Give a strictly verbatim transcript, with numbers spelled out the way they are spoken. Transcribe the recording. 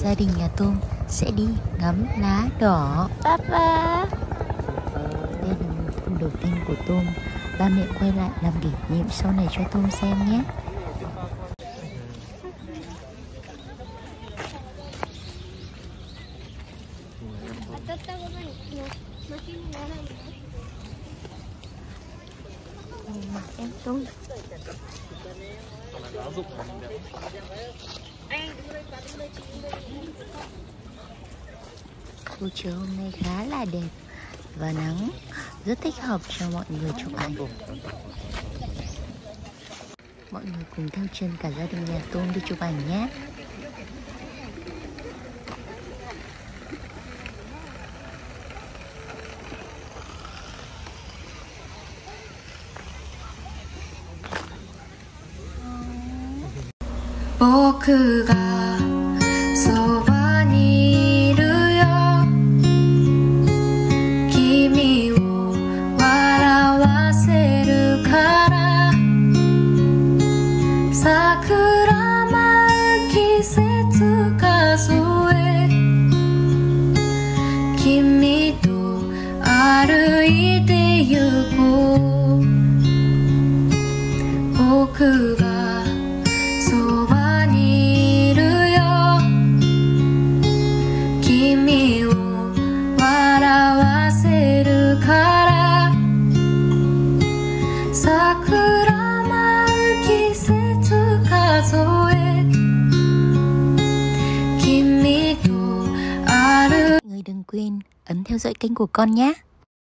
gia đình nhà Tôm sẽ đi ngắm lá đỏ. Papa. Đây là mùa thu đầu tiên của Tôm. Ba mẹ quay lại làm kỷ niệm sau này cho Tôm xem nhé. Em Tôm. Buổi chiều hôm nay khá là đẹp và nắng, rất thích hợp cho mọi người chụp ảnh. Mọi người cùng theo chân cả gia đình nhà Tôm đi chụp ảnh nhé. 僕がそばにいるよ君を笑わせるから桜舞う季節数え君と歩いてゆこう僕がそばにいるよ君を笑わせるから桜舞う季節数え君と歩 Người đừng quên ấn theo dõi kênh của con nhé.